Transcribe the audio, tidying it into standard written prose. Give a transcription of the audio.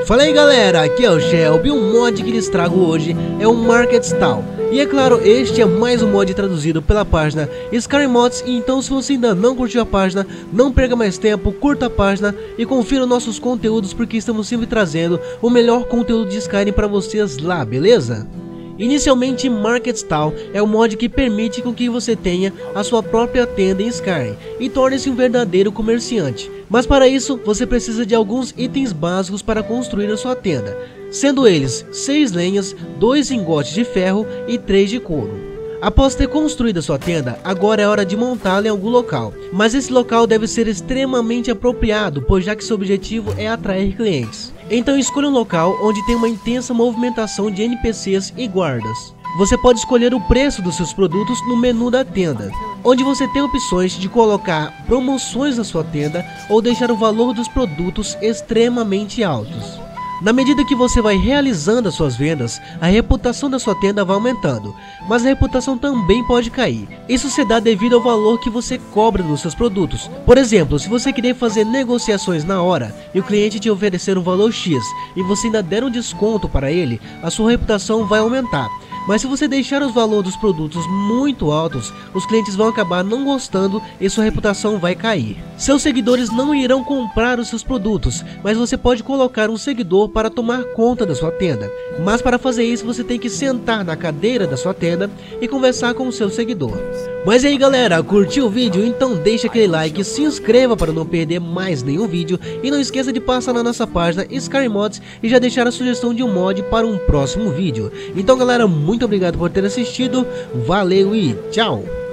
Fala aí galera, aqui é o Shelby. O mod que lhes trago hoje é o Market Stall. E é claro, este é mais um mod traduzido pela página Skyrim Mods. Então se você ainda não curtiu a página, não perca mais tempo, curta a página e confira nossos conteúdos, porque estamos sempre trazendo o melhor conteúdo de Skyrim para vocês lá, beleza? Inicialmente, Market Stall é um mod que permite com que você tenha a sua própria tenda em Skyrim e torne-se um verdadeiro comerciante. Mas para isso, você precisa de alguns itens básicos para construir a sua tenda, sendo eles 6 lenhas, 2 lingotes de ferro e 3 de couro. Após ter construído a sua tenda, agora é hora de montá-la em algum local, mas esse local deve ser extremamente apropriado, pois já que seu objetivo é atrair clientes. Então escolha um local onde tem uma intensa movimentação de NPCs e guardas. Você pode escolher o preço dos seus produtos no menu da tenda, onde você tem opções de colocar promoções na sua tenda ou deixar o valor dos produtos extremamente altos. Na medida que você vai realizando as suas vendas, a reputação da sua tenda vai aumentando, mas a reputação também pode cair. Isso se dá devido ao valor que você cobra dos seus produtos. Por exemplo, se você querer fazer negociações na hora e o cliente te oferecer um valor X e você ainda der um desconto para ele, a sua reputação vai aumentar. Mas se você deixar os valores dos produtos muito altos, os clientes vão acabar não gostando e sua reputação vai cair. Seus seguidores não irão comprar os seus produtos, mas você pode colocar um seguidor para tomar conta da sua tenda. Mas para fazer isso, você tem que sentar na cadeira da sua tenda e conversar com o seu seguidor. Mas e aí galera, curtiu o vídeo? Então deixa aquele like, se inscreva para não perder mais nenhum vídeo e não esqueça de passar na nossa página Skyrim Mods e já deixar a sugestão de um mod para um próximo vídeo. Então galera, muito obrigado por ter assistido, valeu e tchau!